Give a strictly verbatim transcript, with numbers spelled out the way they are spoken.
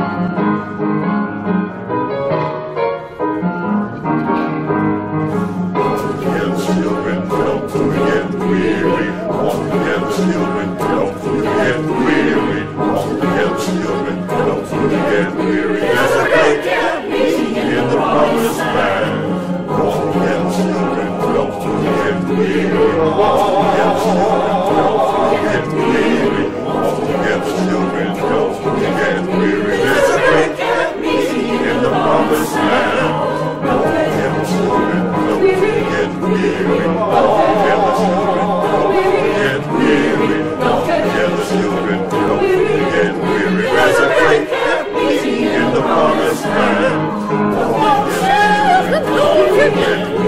Children, don't get weary. Walk together, children, don't get weary. Walk together, children, don't get weary. There's a great peace in the promised land. Walk together, children, don't get weary. Walk together, children, don't get weary. Walk together, children, don't get weary. There's a great peace in the promised land. Walk together, children, don't get weary. Walk together, children, don't get weary. Walk together, children, don't get weary. There's a great peace in the promised land. Walk together, children, don't get weary.